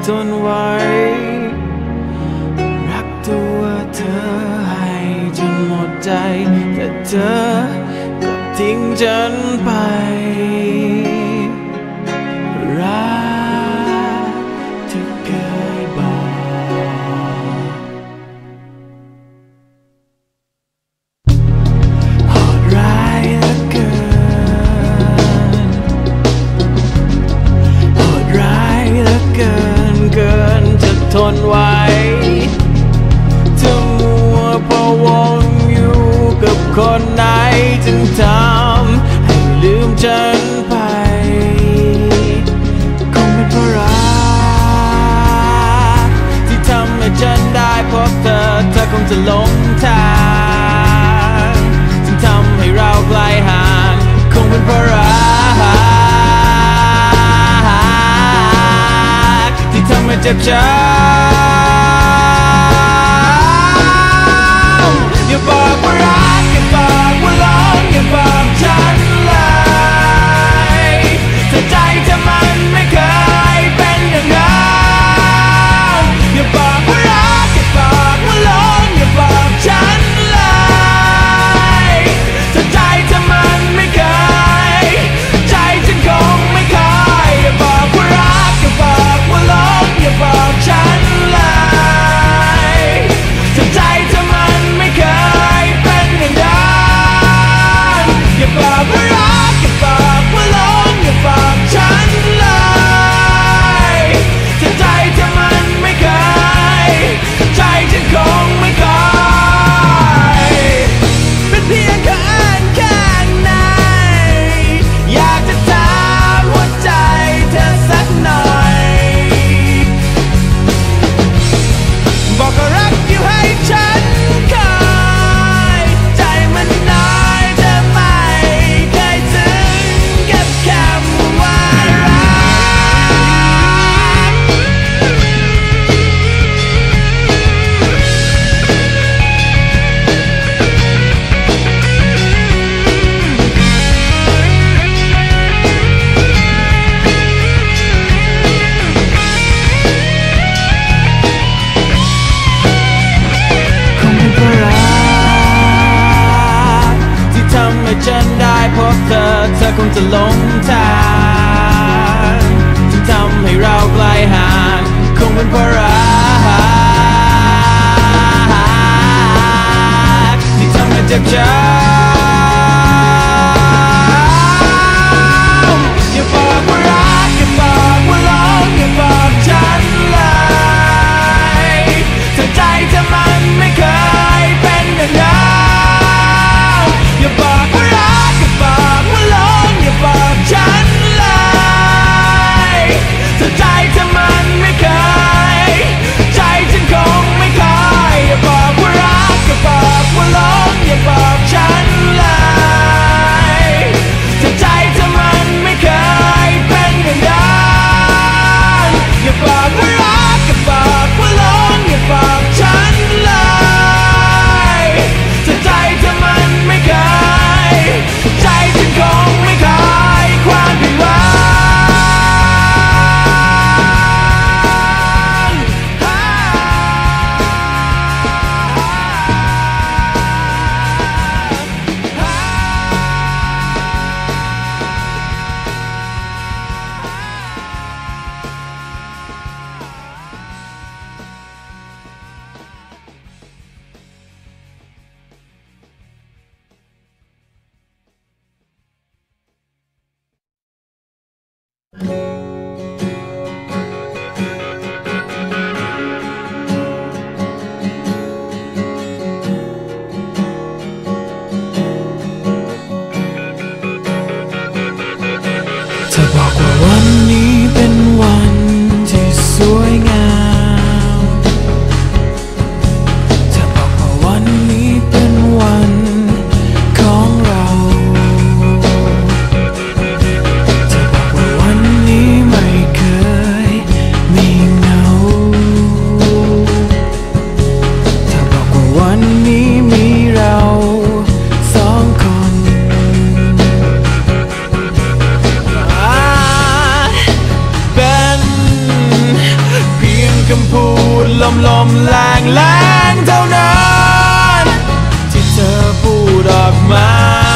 ทนไว้รักตัวเธอให้จนหมดใจแต่เธอกลับทิ้งฉันไปรักที่เคยบอกโหดร้ายเหลือเกินโหดร้ายเหลือเกินเกินจะทนไว้เธอมัวพะวงอยู่กับคนไหนจึงทำให้ลืมฉันไปคงเป็นเพราะรักที่ทำให้ฉันได้พบเธอเธอคงจะหลงทางจึงทำให้เราไกลห่างคงเป็นเพราะรักที่ทำให้เจ็บช้ำอย่าบอกว่ารักอย่าบอกว่าหลงอย่าบอกฉันเลยถ้าใจเธอมันไม่เคยเป็นอย่างนั้นอย่าบอกว่ารักอย่าบอกว่าหลงอย่าบอกฉันเลยถ้าใจเธอมันไม่เคยใจฉันคงไม่เคยอย่าบอกว่ารักอย่าบอกว่าหลงอย่าบอกฉันเลยถ้าใจเธอมันไม่เคยเป็นอย่างนั้นอย่าบอกว่ารักอย่าบอกว่าหลงอย่าบอกฉันเลยถ้าใจเธอมันไม่เคยใจฉันคงไม่เคยเป็นเพียงแค่อ้างข้างในอยากจะถามหัวใจเธอสักหน่อยบอกว่ารักอยู่ให้ฉันคอยใจมันน้อยเธอไม่เคยถึงกับคำว่ารักคงเป็นเพราะรักที่ทำให้ฉันได้พบเธอเธอคงจะหลงทางที่ทำให้เราไกลห่างคงเป็นเพราะรักที่ทำให้เจ็บช้ำอย่าบอกว่ารักอย่าบอกว่าหลงอย่าบอกฉันเลยถ้าใจเธอมันไม่เคยเป็นอย่างนั้นอย่าบอกว่ารักอย่าบอกว่าหลงอย่าบอกฉันเลยถ้าใจเธอมันไม่เคยใจฉันคงไม่เคยอย่าบอกว่ารักอย่าบอกว่าหลงอย่าบอกฉันเลยถ้าใจเธอมันไม่เคยเป็นอย่างนั้นอย่าบอกว่ารักอย่าบอกว่าหลงอย่าบอกฉันเลยถ้าใจเธอมันไม่เคยใจฉันคงไม่เคยความผิดหวังเธอบอกว่าวันนี้เป็นวันที่สวยงามเธอบอกว่าวันนี้เป็นวันของเราเธอบอกว่าวันนี้แรงเท่านั้นที่เธอพูดออกมา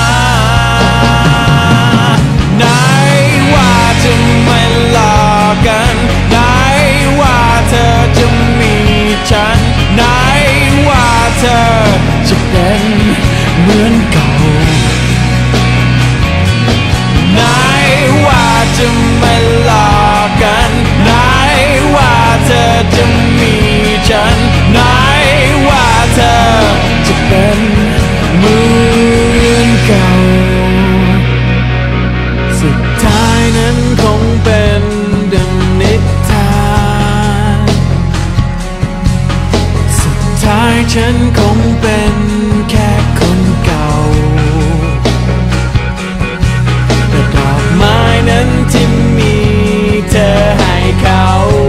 ไหนว่าจะไม่หลอกกันไหนว่าเธอจะมีฉันไหนว่าเธอจะเป็นเหมือนเก่าไหนว่าจะไม่หลอกกันไหนว่าเธอจะมีฉันไหนว่าเธอจะเป็นเหมือนเก่าสุดท้ายนั้นคงเป็นดังนิทานสุดท้ายฉันคงเป็นแค่คนเก่าแต่ดอกไม้นั้นที่มีเธอให้เขา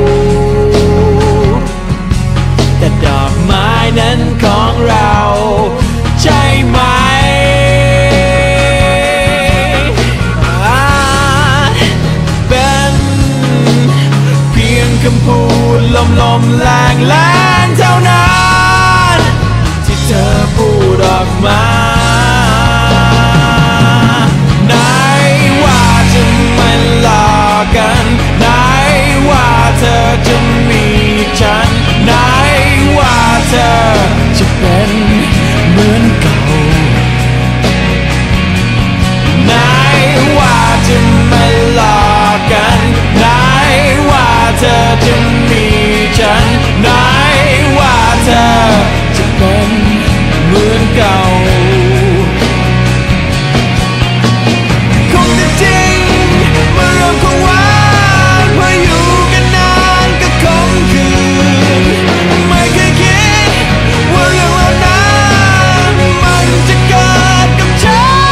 แต่ดอกไม้นั้นของเราใช่ไหมเป็นเพียงคำพูดลมๆแรงๆเท่านั้นที่เธอพูดออกมาไหนว่าจะไม่หลอกกันไหนว่าเธอจะมีฉันไหนว่าเธอจะเป็นเหมือนเก่าไหนว่าจะไม่หลอกกันไหนว่าเธอจะมีฉันไหนว่าเธอจะเป็นเหมือนเก่าคงจะจริงเมื่อเราคงหวานพออยู่กันนานก็คงคืนไม่เคยคิดว่าเรื่องเหล่านั้นมันจะเกิดกับฉัน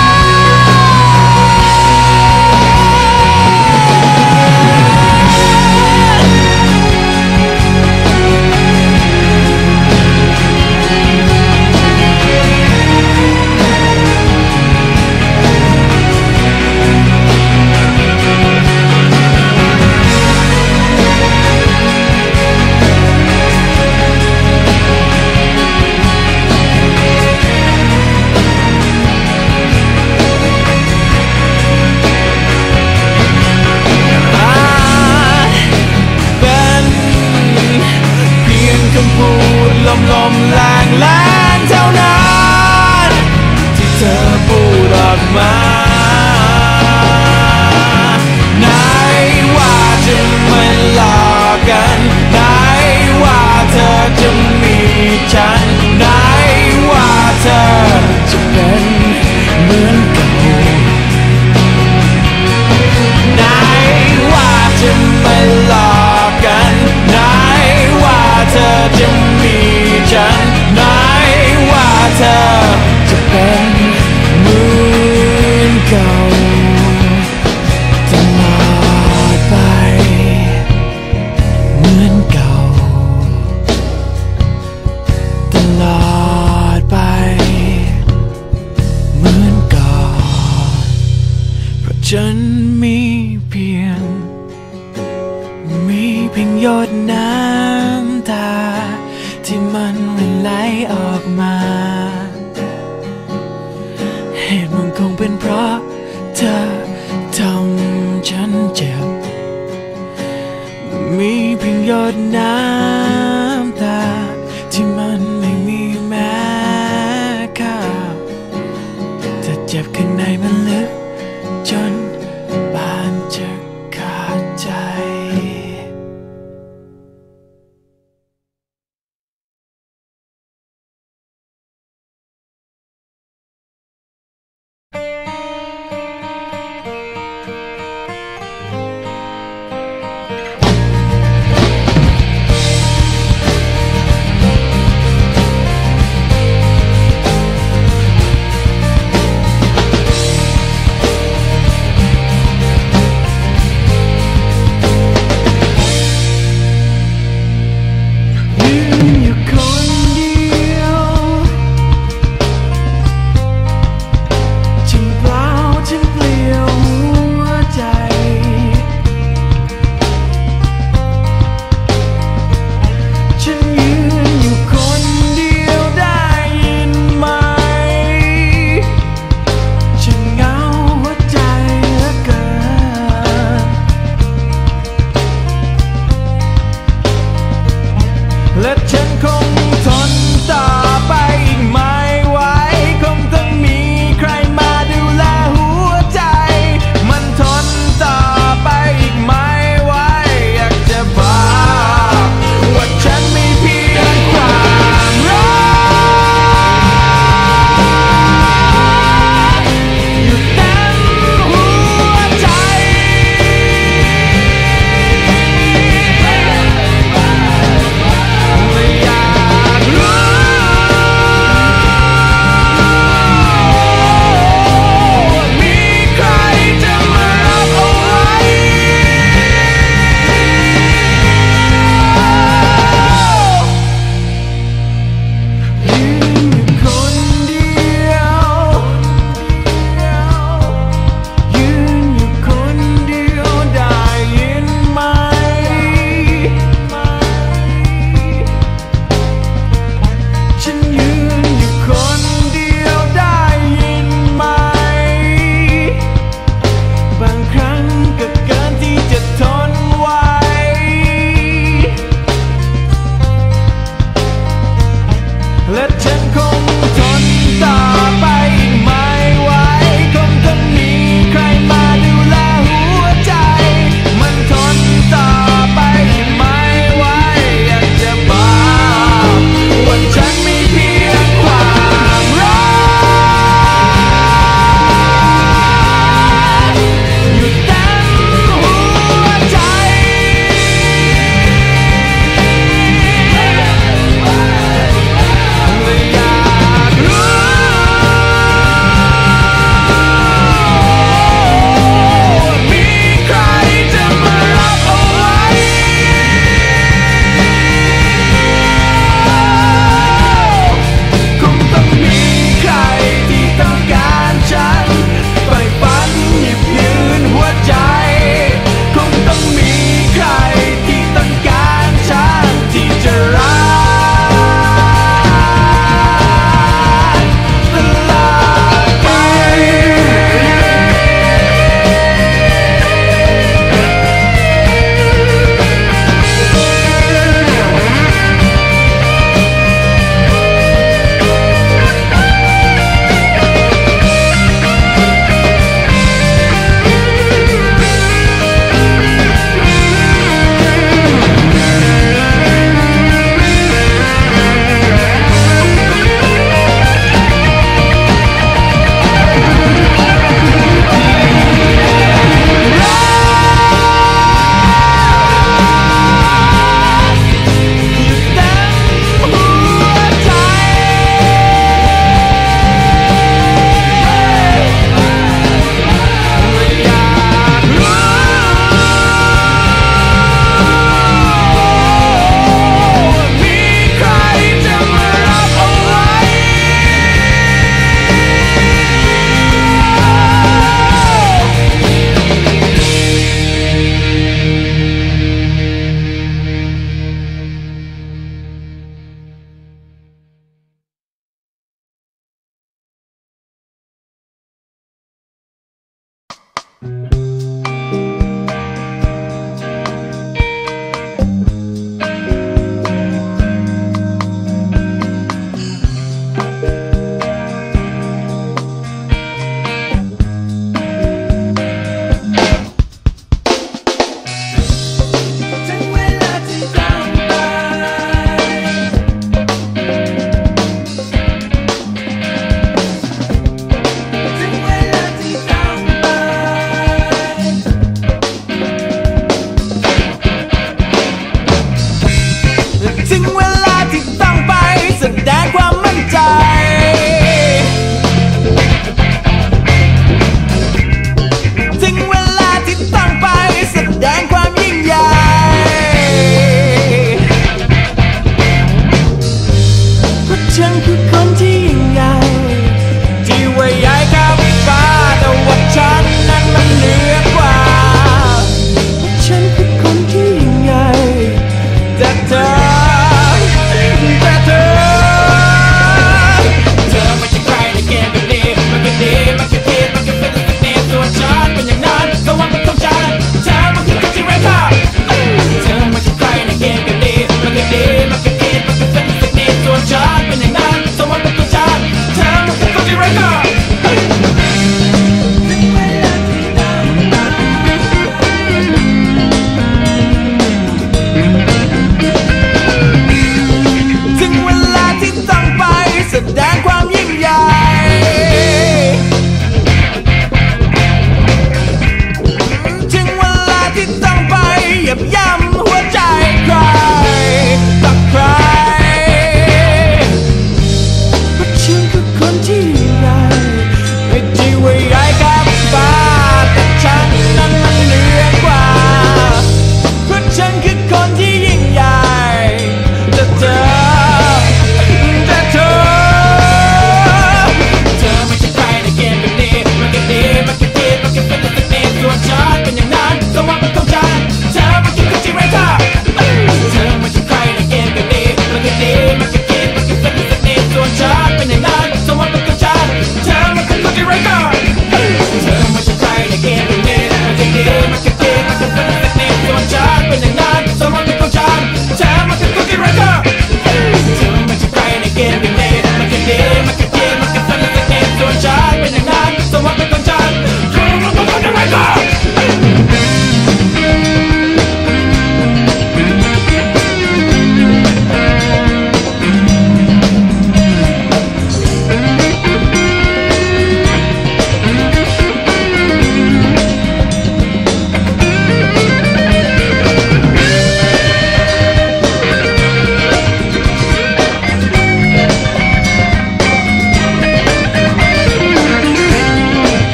คำพูดลมๆแรงๆเท่านั้นที่เธอพูดออกมาไหนว่าจะไม่หลอกกันไหนว่าเธอจะมีฉันไหนว่าเธอจะเป็นเหมือนเก่าไหนว่าจะไม่หลอกกันไหนว่าเธอจะมีฉันไหนว่าเธอจะเป็นเหมือนเก่าตลอดไปเหมือนเก่าตลอดไปเหมือนเก่าเพราะฉันมีเพียงหยดน้ำตาที่มันไหลออกมาเหตุมันคงเป็นเพราะเธอทำฉันเจ็บมีเพียงหยดน้ำตาที่มันไม่มีแม้ค่าแต่เจ็บข้างในมันลึกจนบานจะขาดใจเ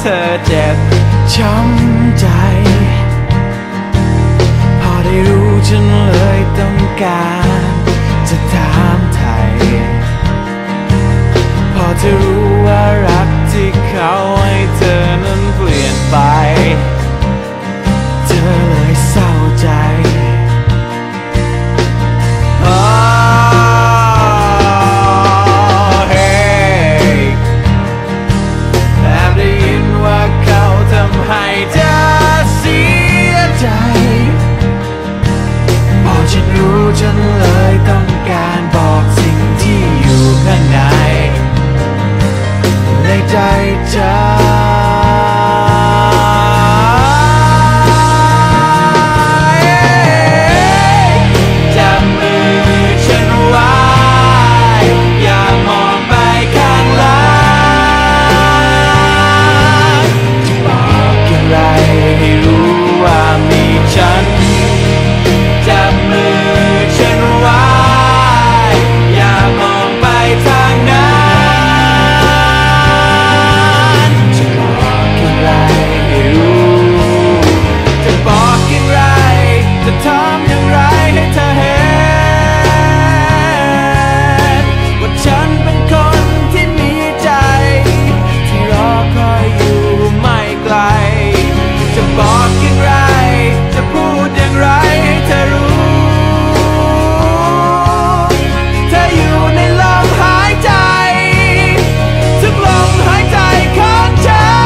ธอเจ็บช้ำใจพอได้รู้ฉันเลยต้องการจะถามไทยพอเธอรู้ว่ารักที่เขาให้เธอนั้นเปลี่ยนไปเธอเลยเศร้าใจให้เธอเสียใจพอฉันรู้ฉันเลยต้องการบอกสิ่งที่อยู่ข้างในใจเธอจับมือฉันไว้อย่ามองไปข้างหลังบอกอะไรให้รู้ว่ามีฉันจับมือฉันไว้อย่ามองไปทางนั้นทำอย่างไรให้เธอเห็นว่าฉันเป็นคนที่มีใจที่รอคอยอยู่ไม่ไกลจะบอกอย่างไรจะพูดอย่างไรให้เธอรู้เธออยู่ในลมหายใจทุกลมหายใจของฉัน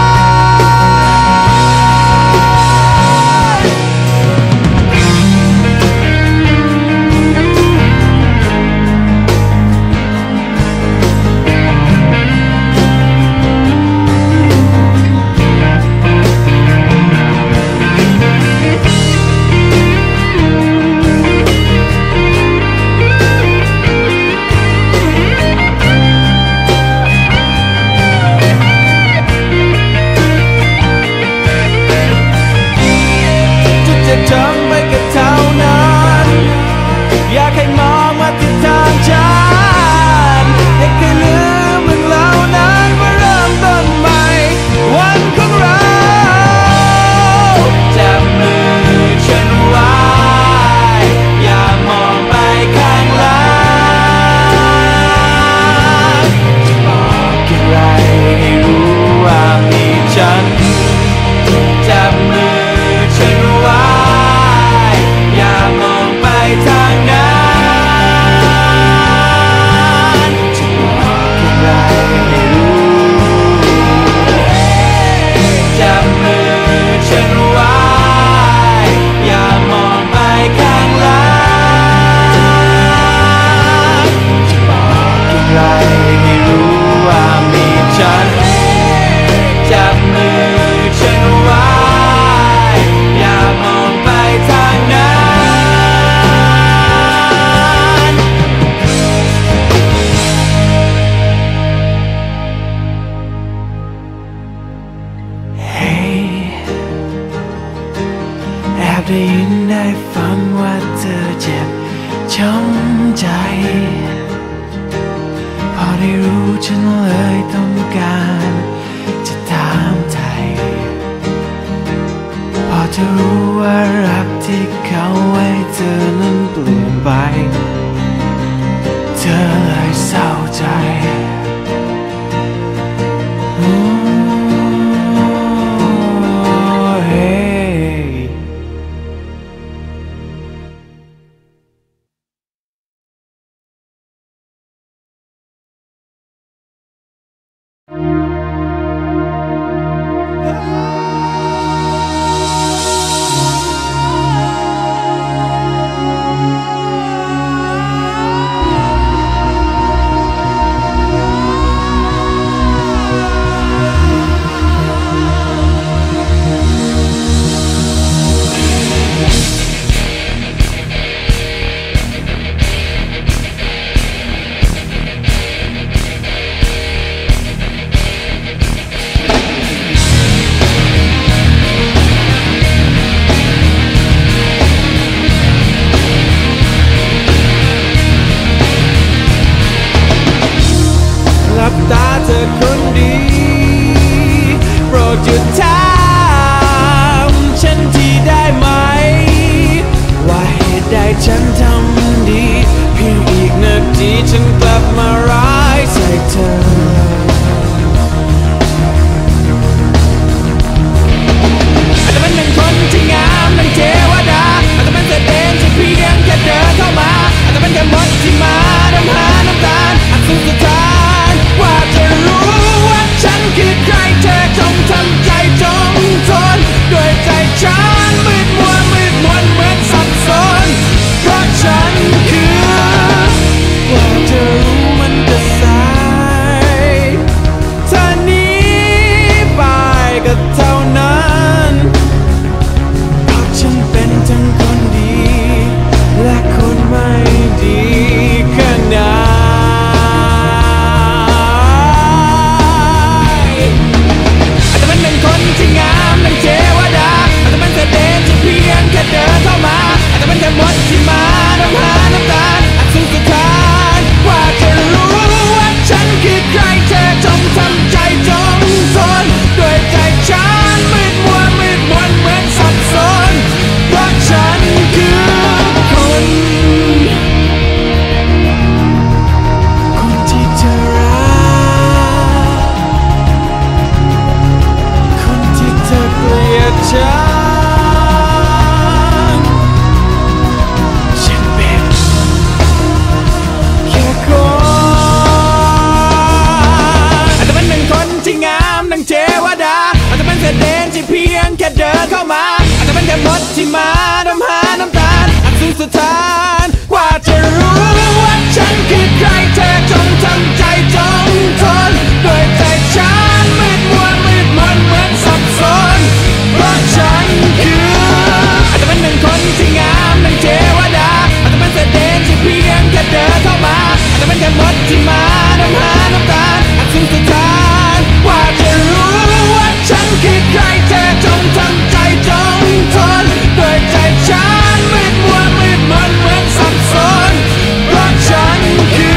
จะจำไว้กับเท่านั้นอยากให้มองมาที่ทางฉันอย่าเคยลืมเรื่องเหล่านั้นว่าเริ่มต้นใหม่วันของเราจับมือฉันไว้อย่ามองไปข้างหลังจะบอกอย่างไรให้รู้ว่ามีฉันจับมือฉันไว้อย่ามองไปทางนั้นจะบอกอย่างไรให้รู้จับมือฉันไว้อย่ามองไปข้างหลังจะบอกอย่างไรให้รู้ว่ามีฉันจับมือฉันไว้อย่ามองไปทางนั้นแอบได้ยินได้ฟังว่าเธอเจ็บช้ำใจพอได้รู้ฉันเลยต้องการจะถามไทยพอจะรู้ว่ารักที่เขาให้เธอนั้นเปลี่ยนไปเธอเลยเศร้าใจมาดำหาน้ำตาลอันสูงสุดทานกว่าจะรู้ว่าฉันคือใครเธอจงทำใจจงทนโดยใจฉันมืดมัวมืดมนเหมือนสับสนเพราะฉันคืออาจจะเป็นหนึ่งคนที่งามดังเทวดาอาจจะเป็นเศษเดนที่เพียงแค่เดินเข้ามาอาจจะเป็นแค่มดที่มาดำหาน้ำตาลอันสูงสุดทานกว่าจะรู้ว่าฉันคือใครเธอจงทำใจจงทนโดยใจฉันมืดมัวมืดมนเหมือนสับสนเพราะฉันคือ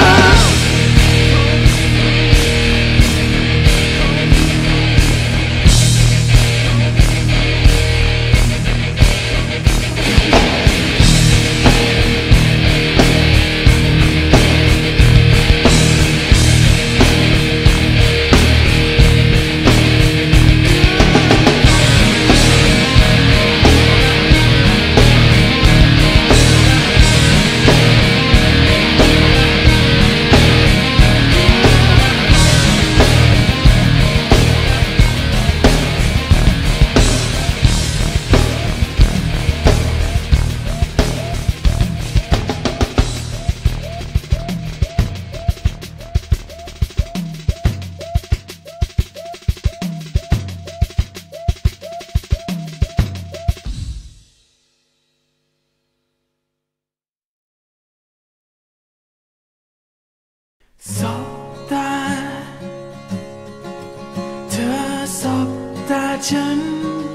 สบตาเธอสบตาฉัน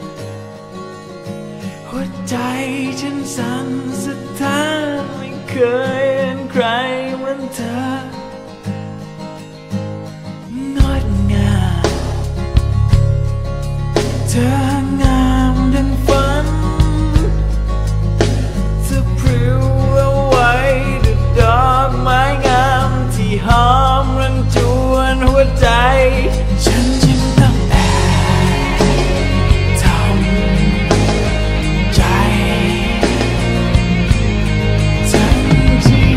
หัวใจฉันสั่นสะท้านไม่เคยเห็นใครเหมือนเธองดงามเธองามดังฝันเธอพริ้วเอาไว้ด้วยดอกไม้งามที่หอมรันจวนหัวใจฉันจึงต้องแอบทำใจทั้งที่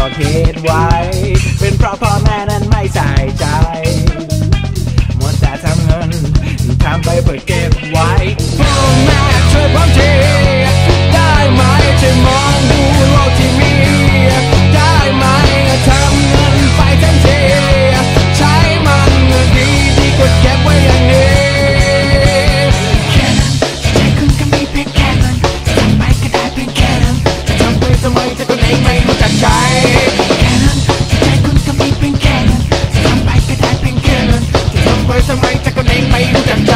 บอกเหตุไว้เป็นเพราะพ่อแม่นั้นไม่ใส่ใจมัวแต่ทำเงินทำไปเพื่อเก็บไว้พ่อแม่ช่วยผมทีได้ไหมช่วยมองดูโลกที่มีได้ไหมทำเงินไปทันทีใช้มันดีกว่าเก็บไว้อย่างนี้แค่นั้นใจคุณก็มีเพียงแค่นั้นจะทำไปก็ได้เพียงแค่นั้นจะทำไปทำไมถ้าคุณเองไม่รู้จักใจแค่นั้นใจคุณก็มีเพียงแค่นั้นจะทำไปก็ได้เพียงแค่นั้นจะทำไปทำไมถ้าคุณเองไม่รู้จักใจ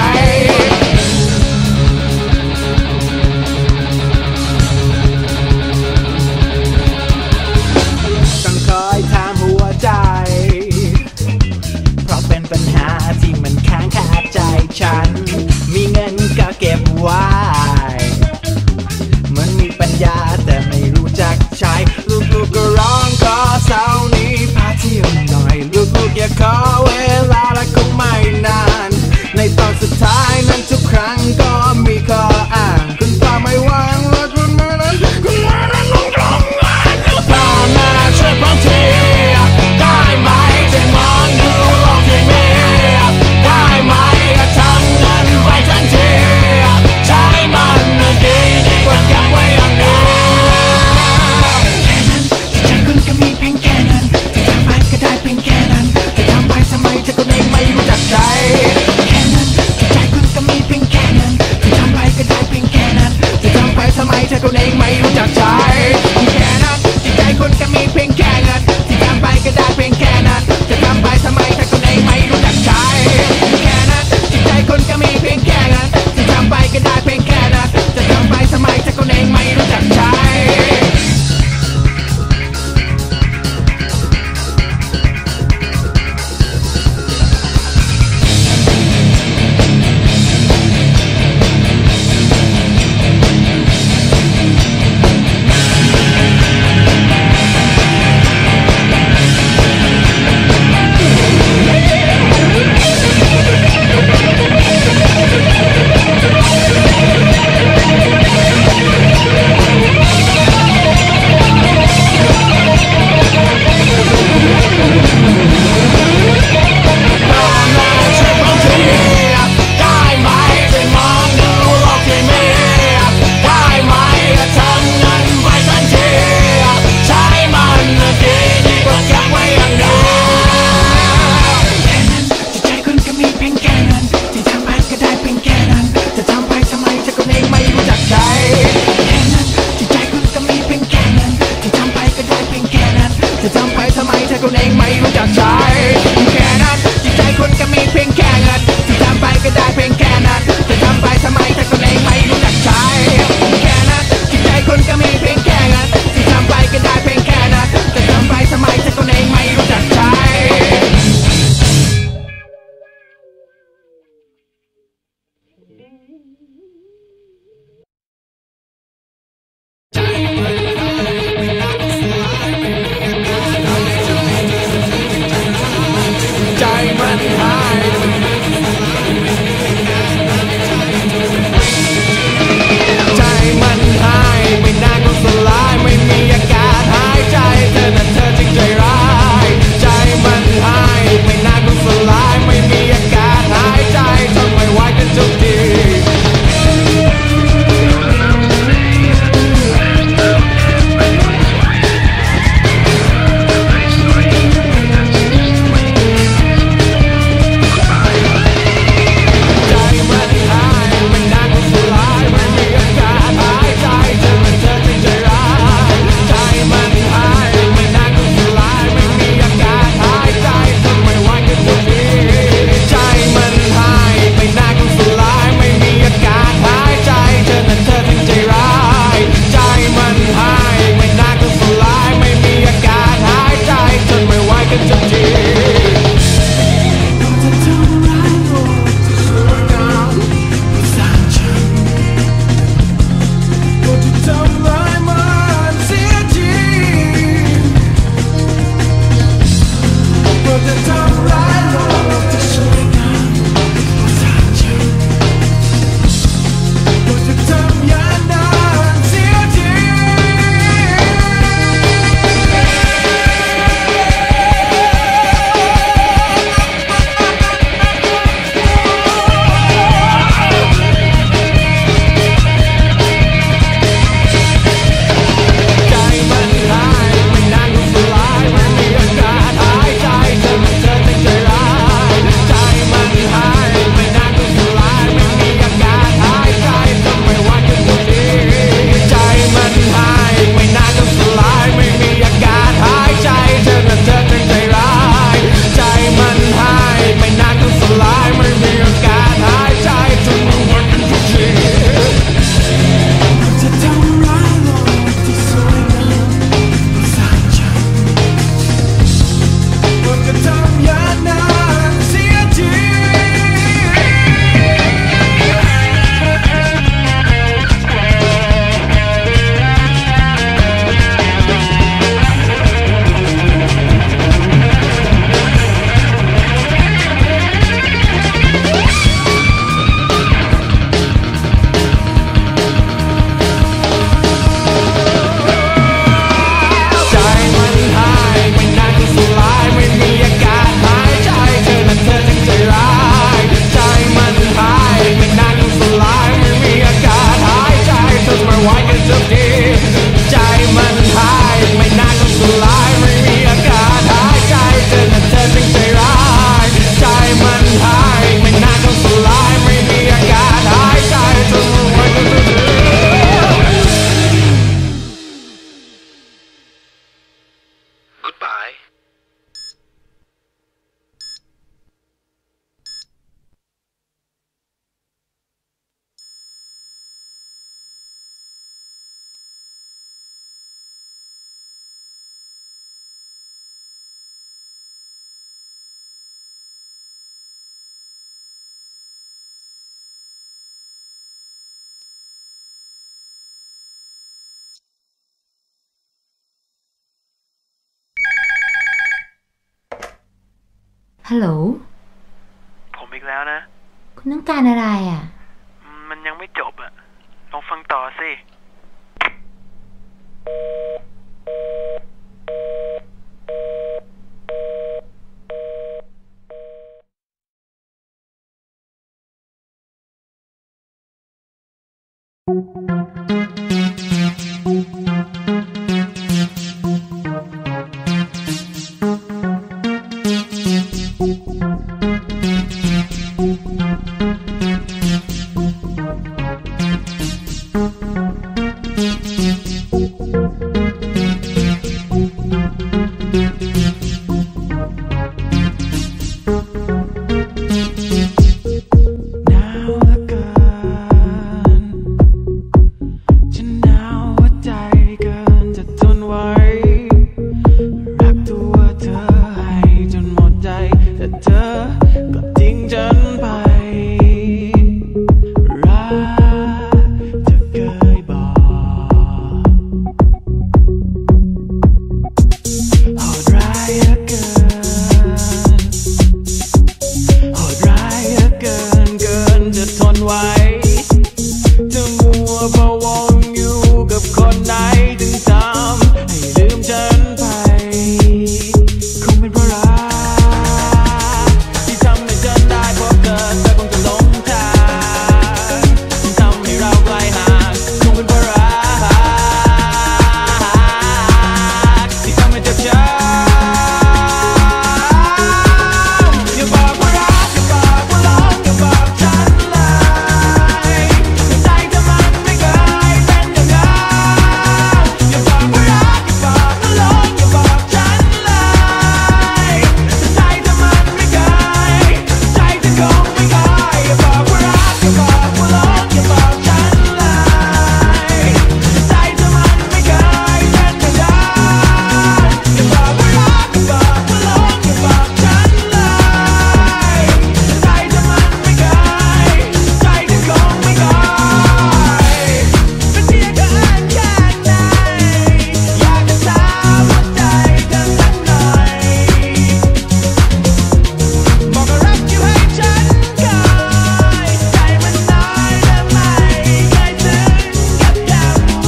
ต้องคอยถามหัวใจเพราะเป็นปัญหาที่มันค้างคาใจฉันมีเงินก็เก็บไว้มันมีปัญญาแต่ไม่รู้จักใช้ลูกๆก็ร้องขอเสาร์นี้พาเที่ยวหน่อยลูกๆอยากขอเวลาและคงไม่นานในตอนสุดท้ายนั้นทุกครั้งก็มีข้ออ้างคุณพ่อไม่ว่างและคุณแม่นั้นคุณแม่นั้นต้องทำงานพ่อแม่ช่วยผมทีได้ไหมจะมองดูโลกที่มีได้ไหมทำเงินไว้ทันทีใช้มันดีกว่าเก็บไว้อย่างนี้แค่นั้นใจคุณก็มีเพียงแค่นั้นจะทำไปก็ได้เพียงแค่นั้นจะทำไปทำไมถ้าคุณเองไม่รู้จักใจแค่นั้นใจคุณก็มีเพียงแค่นั้นจะทำไปก็ได้เพียงแค่นั้นจะทำไปทำไมถ้าคุณเองไม่รู้จักใจแค่นั้นใจคุณก็มีเพียงแค่นั้นจะทำไปก็ได้เพียงแค่นั้นจะทำไปทำไมถ้าคุณเองไม่รู้จักใจแค่นั้นใจคุณก็มีเพียงแค่นั้นจะทำไปก็ได้เพียงแค่นั้นจะทำไปทำไมถ้าคุณเองไม่รู้จักใจจะทำไปทำไมถ้าคุณเองไม่รู้จักใจแค่นั้นจิตใจคุณก็มีเพียงแค่นั้นจะทำไปก็ได้เพียงแค่นั้นจะทำไปทำไมถ้าคุณเองไม่รู้จักใจแค่นั้นจิตใจคุณก็มีเพียงแค่นั้นจะทำไปก็ได้เพียงแค่นั้นจะทำไปทำไมถ้าคุณเองไม่รู้จักใจใจมันหายไม่นานก็สลายไม่มีอากาศหายใจเธอนั้นเธอจริงใจร้ายใจมันหายไม่นานก็สลายไม่มีอากาศหายใจทนไม่ไหวกันทุกทีฮัลโหลผมอีกแล้วนะคุณต้องการอะไรอ่ะมันยังไม่จบอ่ะลองฟังต่อสิ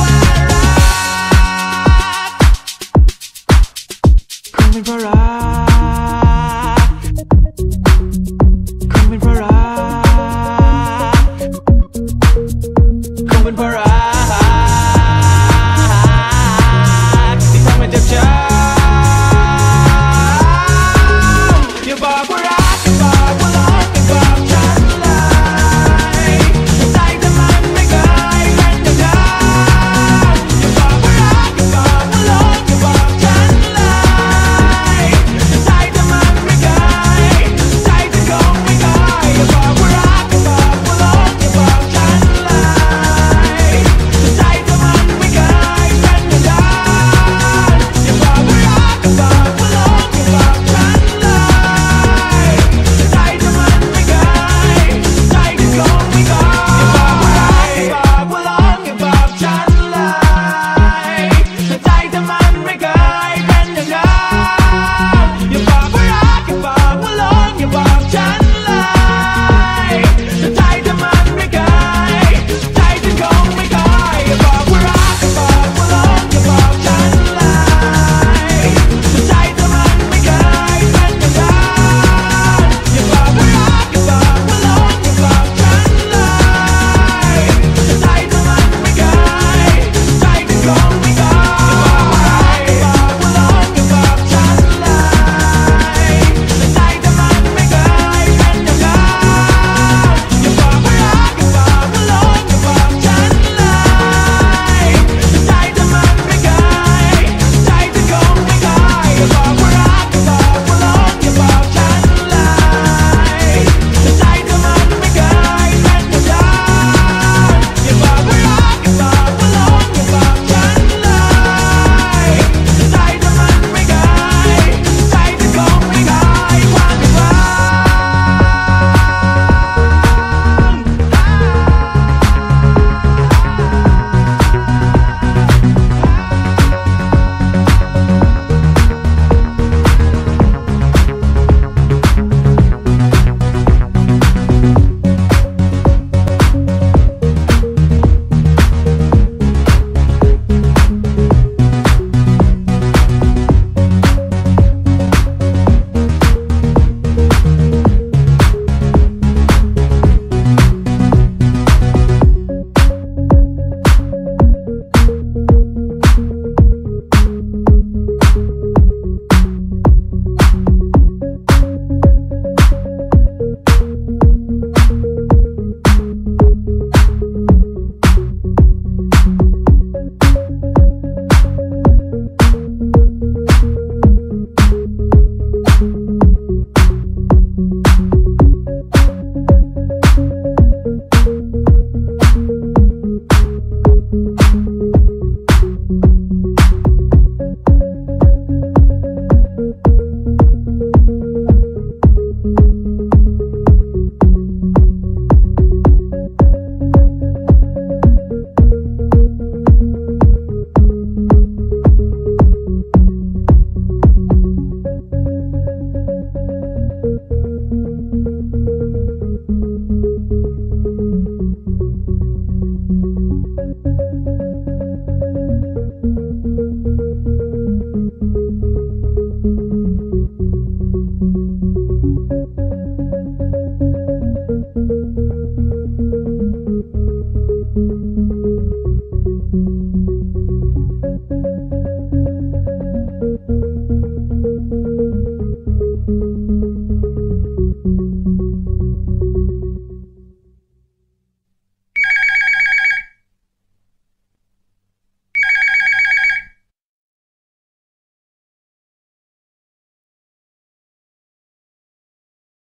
ไม่เพราะรัก